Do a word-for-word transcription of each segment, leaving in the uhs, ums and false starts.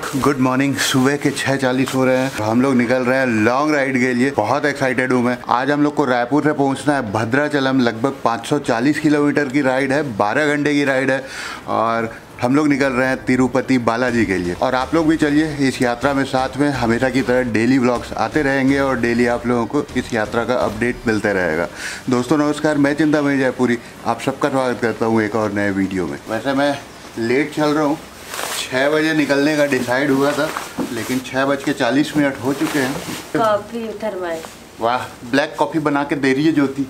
Good morning. सुबह के छह चालीस हो रहे हैं। हम लोग निकल रहे हैं लॉन्ग राइड के लिए। बहुत एक्साइटेड हूँ मैं। आज हम लोग को रायपुर से पहुँचना है भद्राचलम। लगभग पाँच सौ चालीस किलोमीटर की राइड है, बारह घंटे की राइड है और हम लोग निकल रहे हैं तिरुपति बालाजी के लिए। और आप लोग भी चलिए इस यात्रा में साथ में। हमेशा की तरह डेली व्लॉग्स आते रहेंगे और डेली आप लोगों को इस यात्रा का अपडेट मिलते रहेगा। दोस्तों नमस्कार, मैं चिंतामणि जयपुरी आप सबका स्वागत करता हूँ एक और नए वीडियो में। वैसे मैं लेट चल रहा हूँ, छः बजे निकलने का डिसाइड हुआ था लेकिन छः बज के चालीस मिनट हो चुके हैं। कॉफी थर्माइस। वाह, ब्लैक कॉफ़ी बना के दे रही है ज्योति।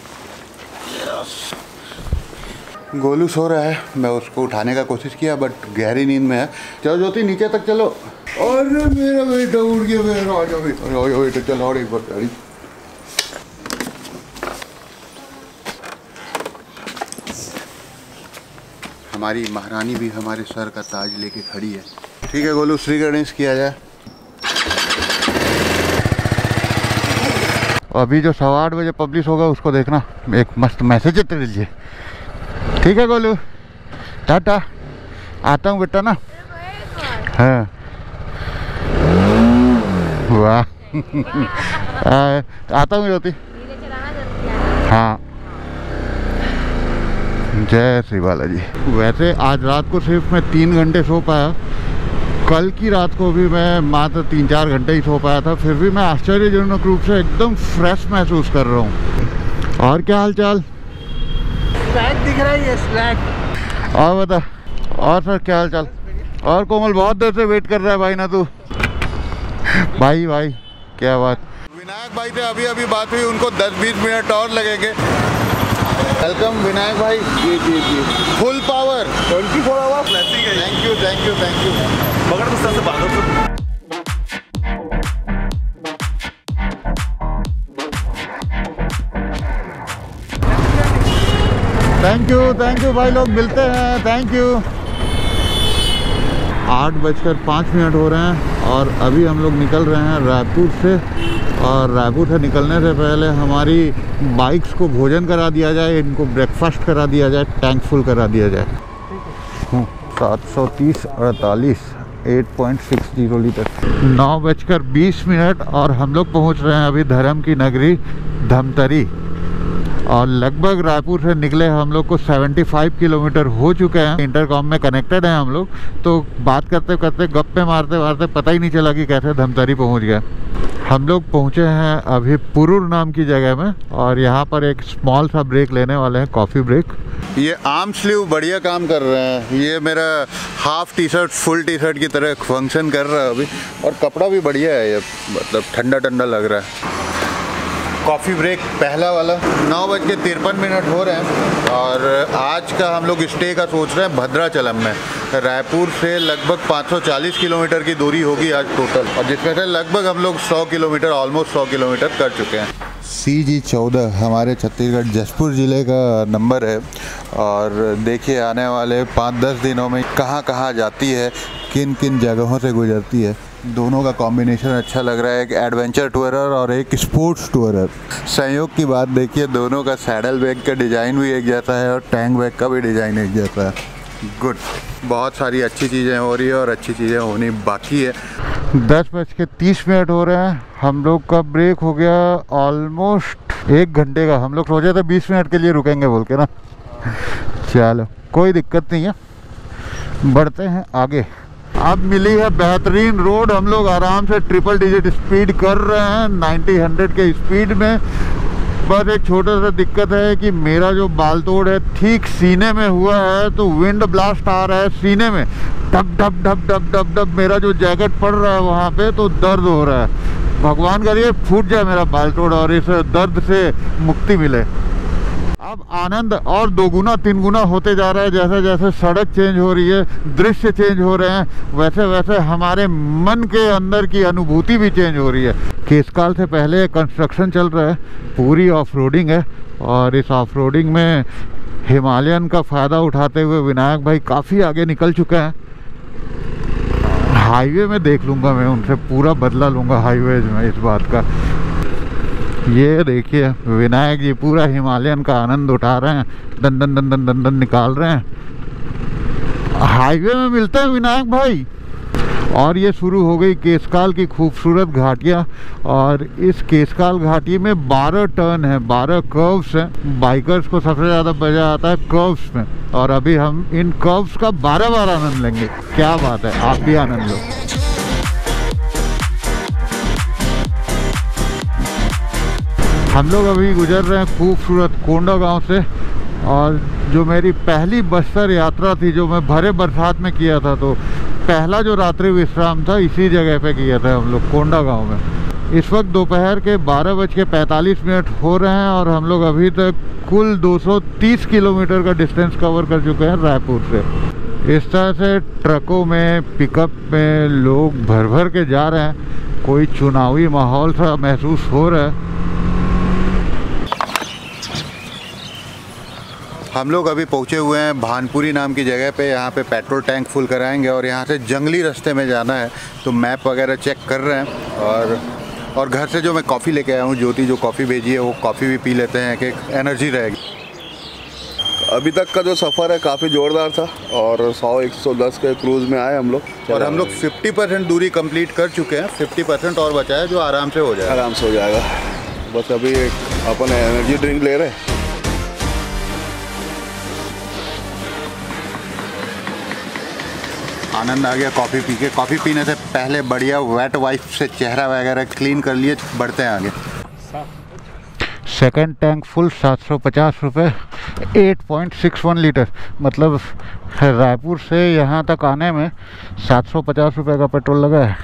गोलू सो रहा है, मैं उसको उठाने का कोशिश किया बट गहरी नींद में है। चलो ज्योति नीचे तक चलो। अरे मेरा बेटा उड़ गया, मेरा आ जाओ बेटा, चलो और एक बार गाड़ी। हमारी महारानी भी हमारे सर का ताज लेके खड़ी है। ठीक है गोलू, श्री गणेश किया जाए। अभी जो सवा आठ बजे पब्लिश होगा उसको देखना, एक मस्त मैसेज है तेरे लिए। ठीक है गोलू, टाटा, आता हूँ बेटा ना। हाँ वाह आता हूँ ज्योति। हाँ जय श्री बालाजी। वैसे आज रात को सिर्फ मैं तीन घंटे सो पाया। कल की रात को भी मैं मात्र तीन चार घंटे ही सो पाया था। फिर भी मैं आश्चर्यजनक रूप से एकदम फ्रेश महसूस कर रहा हूँ। और क्या हाल चाल? स्लैग दिख रहा है, स्लैग। और बता, और सर क्या हाल चाल? और कोमल बहुत देर से वेट कर रहा है भाई ना तू। भाई भाई क्या बात। विनायक भाई से अभी अभी बात हुई, उनको दस बीस मिनट और लगेंगे। वेलकम विनायक भाई। जी जी जी, full power twenty four hour flashing है। Thank you thank you thank you. मगर तो सबसे बात हो। थैंक यू थैंक यू भाई लोग, मिलते हैं। Thank you. आठ बजकर पाँच मिनट हो रहे हैं और अभी हम लोग निकल रहे हैं रायपुर से। और रायपुर से निकलने से पहले हमारी बाइक्स को भोजन करा दिया जाए, इनको ब्रेकफास्ट करा दिया जाए, टैंक फुल करा दिया जाए। सात सौ तीस अड़तालीस eight point six zero litre. नौ बजकर बीस मिनट और हम लोग पहुंच रहे हैं अभी धर्म की नगरी धमतरी। और लगभग रायपुर से निकले हम लोग को पचहत्तर किलोमीटर हो चुके हैं। इंटरकॉम में कनेक्टेड हैं हम लोग, तो बात करते करते गप्पे मारते मारते पता ही नहीं चला कि कैसे धमतरी पहुंच गए। हम लोग पहुंचे हैं अभी पुरूर नाम की जगह में और यहाँ पर एक स्मॉल सा ब्रेक लेने वाले हैं, कॉफ़ी ब्रेक। ये आर्म स्लीव बढ़िया काम कर रहे हैं। ये मेरा half T shirt full T shirt की तरह फंक्शन कर रहा है अभी। और कपड़ा भी बढ़िया है, ये मतलब ठंडा ठंडा लग रहा है। कॉफ़ी ब्रेक पहला वाला। नौ बज के तिरपन मिनट हो रहे हैं और आज का हम लोग स्टे का सोच रहे हैं भद्राचलम में। रायपुर से लगभग पाँच सौ चालीस किलोमीटर की दूरी होगी आज टोटल, और जिसमें से लगभग हम लोग सौ किलोमीटर ऑलमोस्ट सौ किलोमीटर कर चुके हैं। सी जी चौदह हमारे छत्तीसगढ़ जसपुर ज़िले का नंबर है। और देखिए आने वाले पाँच दस दिनों में कहाँ कहाँ जाती है, किन किन जगहों से गुजरती है। दोनों का कॉम्बिनेशन अच्छा लग रहा है, एक एडवेंचर टूरर और एक स्पोर्ट्स टूरर। संयोग की बात देखिए, दोनों का सैडल बैग का डिज़ाइन भी एक जैसा है और टैंक बैग का भी डिज़ाइन एक जैसा है। गुड, बहुत सारी अच्छी चीज़ें हो रही है और अच्छी चीज़ें होनी बाकी है। दस बज के तीस मिनट हो रहे हैं। हम लोग का ब्रेक हो गया ऑलमोस्ट एक घंटे का। हम लोग सोचे थे बीस मिनट के लिए रुकेंगे बोल के ना। चलो कोई दिक्कत नहीं है, बढ़ते हैं आगे। अब मिली है बेहतरीन रोड। हम लोग आराम से ट्रिपल डिजिट स्पीड कर रहे हैं, नब्बे हंड्रेड के स्पीड में। बस एक छोटा सा दिक्कत है कि मेरा जो बाल तोड़ है ठीक सीने में हुआ है, तो विंड ब्लास्ट आ रहा है सीने में। Dub dub dub dub dub dub मेरा जो जैकेट पड़ रहा है वहाँ पे तो दर्द हो रहा है। भगवान करिए फूट जाए मेरा बाल तोड़ और इस दर्द से मुक्ति मिले। अब आनंद और दोगुना तीन गुना होते जा रहा है। जैसे जैसे सड़क चेंज हो रही है, दृश्य चेंज हो रहे हैं, वैसे वैसे हमारे मन के अंदर की अनुभूति भी चेंज हो रही है। केसकाल से पहले कंस्ट्रक्शन चल रहा है, पूरी ऑफ रोडिंग है। और इस ऑफ रोडिंग में हिमालयन का फ़ायदा उठाते हुए विनायक भाई काफ़ी आगे निकल चुके हैं। हाईवे में देख लूँगा मैं उनसे, पूरा बदला लूँगा हाईवे में इस बात का। ये देखिए विनायक जी पूरा हिमालयन का आनंद उठा रहे हैं, दन दन दन दन दन दन निकाल रहे हैं। हाईवे में मिलते हैं विनायक भाई। और ये शुरू हो गई केसकाल की खूबसूरत घाटियाँ। और इस केसकाल घाटी में बारह टर्न है, बारह कर्व्स हैं। बाइकर्स को सबसे ज़्यादा मज़ा आता है कर्व्स में, और अभी हम इन कर्व्स का बारह बार आनंद लेंगे। क्या बात है, आप भी आनंद लो। हम लोग अभी गुजर रहे हैं खूबसूरत कोंडागांव से, और जो मेरी पहली बस्तर यात्रा थी जो मैं भरे बरसात में किया था, तो पहला जो रात्रि विश्राम था इसी जगह पे किया था हम लोग कोंडागांव में। इस वक्त दोपहर के बारह बज के पैंतालीस मिनट हो रहे हैं और हम लोग अभी तक कुल दो सौ तीस किलोमीटर का डिस्टेंस कवर कर चुके हैं रायपुर से। इस तरह से ट्रकों में, पिकअप में लोग भर भर के जा रहे हैं। कोई चुनावी माहौल सा महसूस हो रहा है। हम लोग अभी पहुंचे हुए हैं भानपुरी नाम की जगह पे। यहाँ पे पेट्रोल टैंक फुल कराएंगे और यहाँ से जंगली रास्ते में जाना है, तो मैप वगैरह चेक कर रहे हैं। और और घर से जो मैं कॉफ़ी लेके आया हूँ, ज्योति जो कॉफ़ी भेजी है, वो कॉफ़ी भी पी लेते हैं कि एनर्जी रहेगी। अभी तक का जो सफ़र है काफ़ी ज़ोरदार था और सौ एक सौ दस के क्रूज़ में आए हम लोग, और हम लोग पचास परसेंट दूरी कंप्लीट कर चुके हैं। पचास परसेंट और बचा है जो आराम से हो जाएगा। आराम से हो जाएगा। बस अभी एक अपन एनर्जी ड्रिंक ले रहे हैं। आनंद आ गया कॉफ़ी पी के। कॉफ़ी पीने से पहले बढ़िया वेट वाइप से चेहरा वगैरह क्लीन कर लिए, बढ़ते हैं आगे। सेकंड टैंक फुल सात सौ पचास रुपये, आठ पॉइंट सिक्स वन लीटर। मतलब रायपुर से यहाँ तक आने में सात सौ पचास रुपये का पेट्रोल लगा है।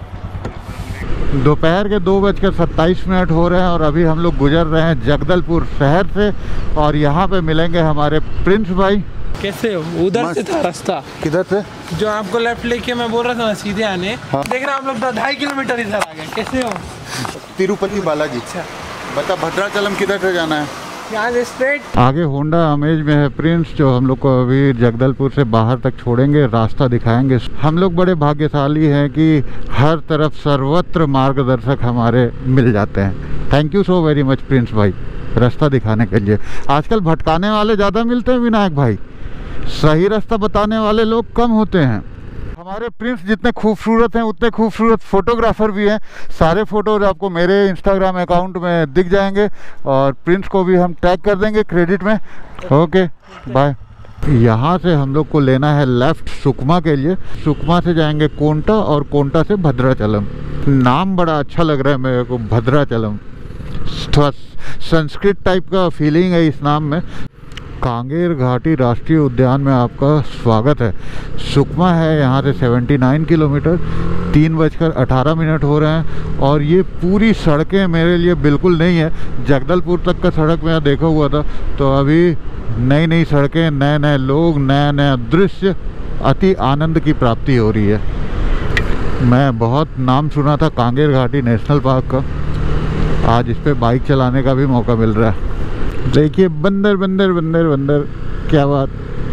दोपहर के दो बज के सत्ताईस मिनट हो रहे हैं और अभी हम लोग गुजर रहे हैं जगदलपुर शहर से, और यहाँ पे मिलेंगे हमारे प्रिंस भाई। कैसे हो? उधर से था रास्ता। किधर से? जो आपको लेफ्ट लेके मैं बोल रहा था ना सीधे आने। हाँ। देख रहे आप लोग तो ढाई किलोमीटर इधर आ गए। कैसे हो? तिरुपति बालाजी। बता भद्राचलम किधर से जाना है? यहाँ से स्ट्रेट आगे होंडा अमेज में है प्रिंस, जो हम लोग को अभी जगदलपुर से बाहर तक छोड़ेंगे, रास्ता दिखाएंगे। हम लोग बड़े भाग्यशाली हैं कि हर तरफ सर्वत्र मार्गदर्शक हमारे मिल जाते हैं। Thank you so very much Prince भाई, रास्ता दिखाने के लिए। आजकल भटकाने वाले ज़्यादा मिलते हैं विनायक भाई, सही रास्ता बताने वाले लोग कम होते हैं। हमारे प्रिंस जितने खूबसूरत हैं उतने खूबसूरत फोटोग्राफर भी हैं। सारे फ़ोटोज आपको मेरे इंस्टाग्राम अकाउंट में दिख जाएंगे, और प्रिंस को भी हम टैग कर देंगे क्रेडिट में। Okay bye. यहाँ से हम लोग को लेना है लेफ़्ट सुकमा के लिए। सुकमा से जाएंगे कोंटा, और कोंटा से भद्राचलम। नाम बड़ा अच्छा लग रहा है मेरे को, भद्राचलम। थोड़ा संस्कृत टाइप का फीलिंग है इस नाम में। कांगेर घाटी राष्ट्रीय उद्यान में आपका स्वागत है। सुकमा है यहाँ से उन्यासी किलोमीटर। तीन बजकर अठारह मिनट हो रहे हैं, और ये पूरी सड़कें मेरे लिए बिल्कुल नहीं है। जगदलपुर तक का सड़क मैं देखा हुआ था, तो अभी नई नई सड़कें, नए नए लोग, नया नया दृश्य, अति आनंद की प्राप्ति हो रही है। मैं बहुत नाम सुना था कांगेर घाटी नेशनल पार्क का, आज इस पर बाइक चलाने का भी मौका मिल रहा है। देखिए बंदर बंदर बंदर बंदर, क्या बात।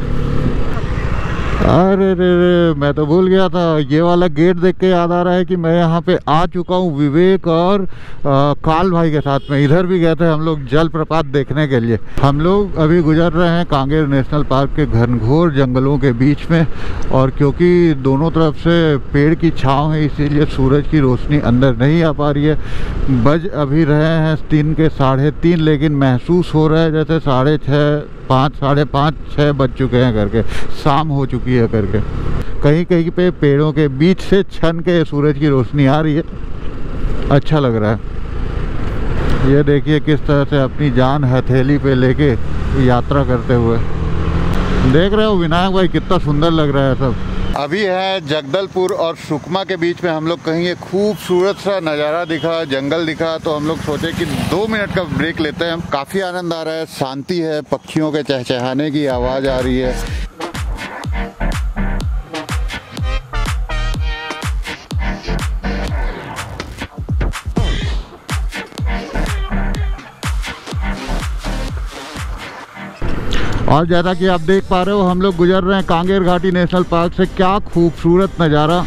अरे रे रे, मैं तो भूल गया था। ये वाला गेट देख के याद आ रहा है कि मैं यहाँ पे आ चुका हूँ विवेक और आ, काल भाई के साथ में। इधर भी गए थे हम लोग जलप्रपात देखने के लिए। हम लोग अभी गुजर रहे हैं कांगेर नेशनल पार्क के घनघोर जंगलों के बीच में, और क्योंकि दोनों तरफ से पेड़ की छाँव है इसीलिए सूरज की रोशनी अंदर नहीं आ पा रही है। बज अभी रहे हैं तीन के साढ़े तीन, लेकिन महसूस हो रहा है जैसे साढ़े छः पाँच साढ़े पाँच छः बज चुके हैं करके, शाम हो चुकी है करके। कहीं कहीं पे पेड़ों के बीच से छन के सूरज की रोशनी आ रही है, अच्छा लग रहा है। ये देखिए किस तरह से अपनी जान हथेली पे लेके यात्रा करते हुए। देख रहे हो विनायक भाई कितना सुंदर लग रहा है सब। अभी है जगदलपुर और सुकमा के बीच में हम लोग कहीं एक खूबसूरत सा नज़ारा दिखा, जंगल दिखा, तो हम लोग सोचे कि दो मिनट का ब्रेक लेते हैं। काफ़ी आनंद आ रहा है, शांति है, पक्षियों के चहचहाने की आवाज़ आ रही है। और जैसा कि आप देख पा रहे हो हम लोग गुजर रहे हैं कांगेर घाटी नेशनल पार्क से। क्या खूबसूरत नज़ारा।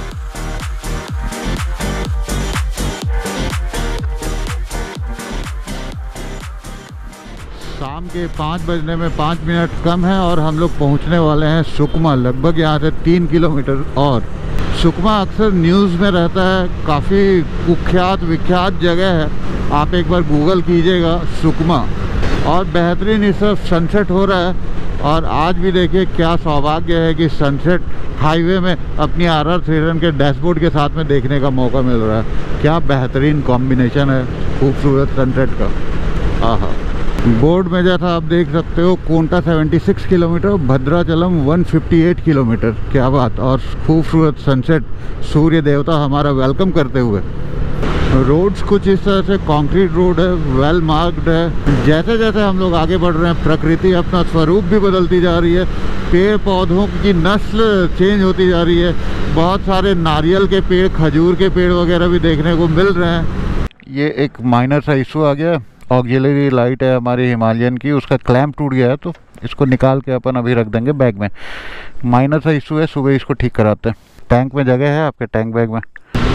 शाम के पाँच बजने में पाँच मिनट कम है और हम लोग पहुंचने वाले हैं सुकमा। लगभग यहाँ से तीन किलोमीटर और सुकमा अक्सर न्यूज़ में रहता है, काफ़ी कुख्यात विख्यात जगह है। आप एक बार गूगल कीजिएगा सुकमा, और बेहतरीन इस तरफ सनसेट हो रहा है। और आज भी देखिए क्या सौभाग्य है कि सनसेट हाईवे में अपनी आर आर थ्री हंड्रेड के डैशबोर्ड के साथ में देखने का मौका मिल रहा है। क्या बेहतरीन कॉम्बिनेशन है खूबसूरत सनसेट का। आहा, बोर्ड में जैसा आप देख सकते हो कोंटा छिहत्तर किलोमीटर, भद्राचलम एक सौ अट्ठावन किलोमीटर। क्या बात। और खूबसूरत सनसेट, सूर्य देवता हमारा वेलकम करते हुए। रोड्स कुछ इस तरह से कंक्रीट रोड है, वेल मार्क्ड है। जैसे जैसे हम लोग आगे बढ़ रहे हैं प्रकृति अपना स्वरूप भी बदलती जा रही है, पेड़ पौधों की नस्ल चेंज होती जा रही है। बहुत सारे नारियल के पेड़, खजूर के पेड़ वगैरह भी देखने को मिल रहे हैं। ये एक माइनर सा इशू आ गया, ऑक्सिलरी लाइट है हमारी हिमालयन की, उसका क्लैंप टूट गया है, तो इसको निकाल के अपन अभी रख देंगे बैग में। माइनर सा इशू है, सुबह इसको ठीक कराते हैं। टैंक में जगह है आपके टैंक बैग में।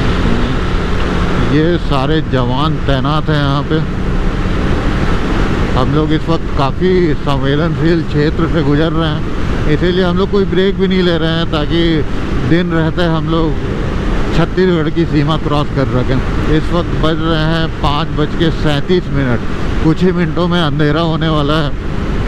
ये सारे जवान तैनात हैं यहाँ पे। हम लोग इस वक्त काफ़ी संवेदनशील क्षेत्र से गुजर रहे हैं, इसीलिए हम लोग कोई ब्रेक भी नहीं ले रहे हैं, ताकि दिन रहते हम लोग छत्तीसगढ़ की सीमा क्रॉस कर सकें। इस वक्त बज रहे हैं पाँच बज के सैंतीस मिनट। कुछ ही मिनटों में अंधेरा होने वाला है।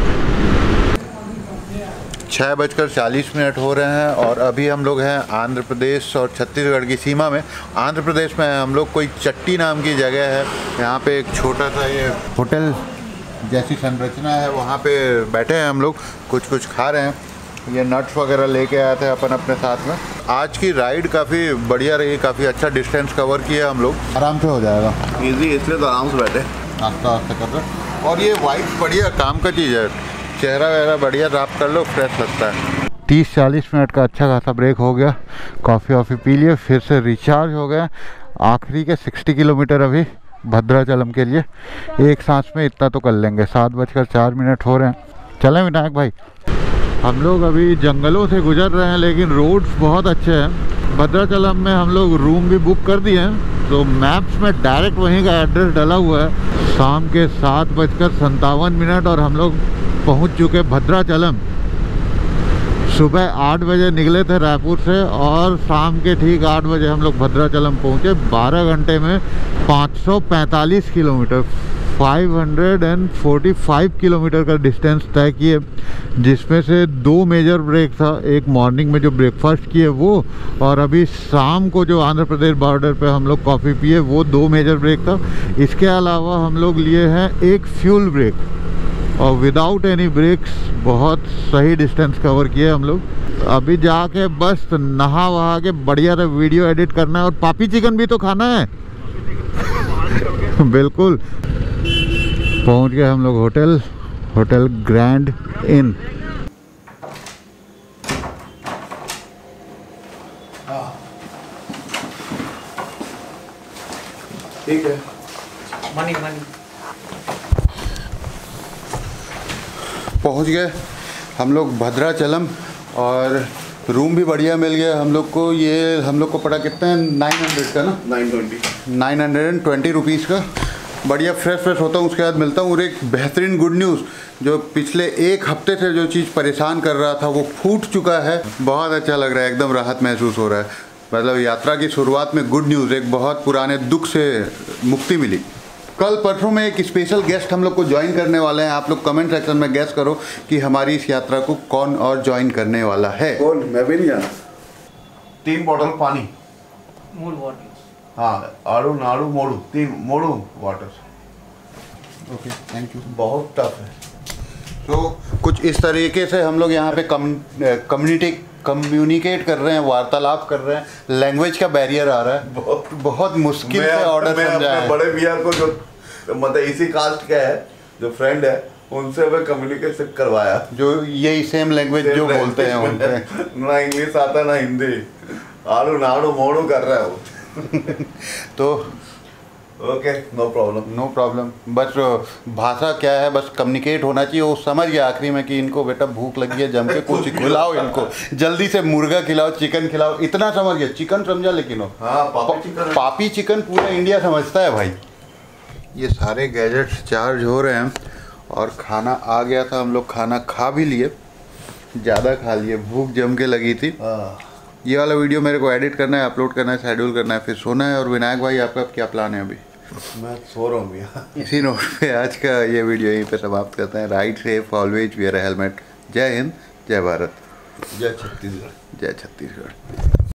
छः बजकर चालीस मिनट हो रहे हैं और अभी हम लोग हैं आंध्र प्रदेश और छत्तीसगढ़ की सीमा में। आंध्र प्रदेश में हम लोग कोई चट्टी नाम की जगह है, यहाँ पे एक छोटा सा ये होटल जैसी संरचना है, वहाँ पे बैठे हैं हम लोग, कुछ कुछ खा रहे हैं। ये नट्स वगैरह लेके आए थे अपन अपने साथ में। आज की राइड काफ़ी बढ़िया रही, काफ़ी अच्छा डिस्टेंस कवर किया हम लोग। आराम से हो जाएगा, इजी, इसलिए तो आराम से बैठे आस्ता आस्ता कर रहे। और ये वाइब बढ़िया काम का चीज़ है, चेहरा वगैरह बढ़िया राप कर लो, फ्रेश लगता है। तीस चालीस मिनट का अच्छा खासा ब्रेक हो गया, कॉफ़ी वॉफ़ी पी लिए, फिर से रिचार्ज हो गए। आखिरी के साठ किलोमीटर अभी भद्राचलम के लिए एक सांस में इतना तो कर लेंगे। सात बजकर चार मिनट हो रहे हैं। चलें विनायक भाई। हम लोग अभी जंगलों से गुजर रहे हैं, लेकिन रोड्स बहुत अच्छे हैं। भद्राचलम में हम लोग रूम भी बुक कर दिए हैं, तो मैप्स में डायरेक्ट वहीं का एड्रेस डला हुआ है। शाम के सात बजकर संतावन मिनट और हम लोग पहुंच चुके भद्राचलम। सुबह आठ बजे निकले थे रायपुर से और शाम के ठीक आठ बजे हम लोग भद्राचलम पहुंचे। बारह घंटे में पाँच सौ पैंतालीस किलोमीटर, पाँच सौ पैंतालीस किलोमीटर का डिस्टेंस तय किए, जिसमें से दो मेजर ब्रेक था। एक मॉर्निंग में जो ब्रेकफास्ट किए वो, और अभी शाम को जो आंध्र प्रदेश बॉर्डर पे हम लोग कॉफ़ी पिए, वो दो मेजर ब्रेक था। इसके अलावा हम लोग लिए हैं एक फ्यूल ब्रेक, और विदाउट एनी ब्रेक्स बहुत सही डिस्टेंस कवर किए हम लोग। अभी जाके बस नहा वहा के बढ़िया से वीडियो एडिट करना है, और पापी चिकन भी तो खाना है। बिल्कुल। पहुंच गए हम लोग होटल, होटल ग्रैंड इन। ठीक है। मनी मनी पहुंच गए हम लोग भद्राचलम, और रूम भी बढ़िया मिल गया हम लोग को। ये हम लोग को पड़ा कितना है, नाइन हंड्रेड का ना, nine twenty nine hundred and twenty rupees का। बढ़िया फ्रेश फ्रेश होता हूँ, उसके बाद मिलता हूँ। और एक बेहतरीन गुड न्यूज़, जो पिछले एक हफ्ते से जो चीज़ परेशान कर रहा था वो फूट चुका है। बहुत अच्छा लग रहा है, एकदम राहत महसूस हो रहा है। मतलब यात्रा की शुरुआत में गुड न्यूज़, एक बहुत पुराने दुख से मुक्ति मिली। कल परसों में एक स्पेशल गेस्ट हम लोग को ज्वाइन करने वाले हैं। आप लोग कमेंट सेक्शन में गैस करो कि हमारी इस यात्रा को कौन और ज्वाइन करने वाला है। कौन? मैं भी नहीं जाना। तीन बॉटल पानी, मूल वाटर। हाँ, आड़ू नाड़ू मोड़ू, तीन मोड़ू वाटर। Okay, thank you. बहुत टफ है। तो कुछ इस तरीके से हम लोग यहाँ पे कम्युनिटी कम्युनिकेट कर रहे हैं, वार्तालाप कर रहे हैं। लैंग्वेज का बैरियर आ रहा है, बहुत बहुत मुश्किल से ऑर्डर समझा है। बड़े भैया को जो मतलब इसी कास्ट का है, जो फ्रेंड है, उनसे मैं कम्युनिकेशन करवाया, जो यही सेम लैंग्वेज जो बोलते हैं उनसे। ना इंग्लिश आता ना हिंदी, आड़ू नाड़ू मोड़ू कर रहा है वो। तो okay, no problem no problem. बस भाषा क्या है, बस कम्युनिकेट होना चाहिए। वो समझ गया आखिरी में कि इनको बेटा भूख लगी है, जम के कुछ खिलाओ इनको, जल्दी से मुर्गा खिलाओ, चिकन खिलाओ, इतना समझ गया। चिकन समझा, लेकिन वो हाँ, पापी चिकन पापी चिकन पूरा इंडिया समझता है भाई। ये सारे गैजेट्स चार्ज हो रहे हैं और खाना आ गया था। हम लोग खाना खा भी लिए, ज़्यादा खा लिए, भूख जम के लगी थी। ये वाला वीडियो मेरे को एडिट करना है, अपलोड करना है, शेड्यूल करना है, फिर सोना है। और विनायक भाई आपका क्या प्लान है अभी? मैं सो रहा हूँ भैया। इसी नोट पे आज का ये वीडियो यहीं पे समाप्त करते हैं। Ride safe, always wear a helmet. जय हिंद, जय भारत, जय छत्तीसगढ़। जय छत्तीसगढ़।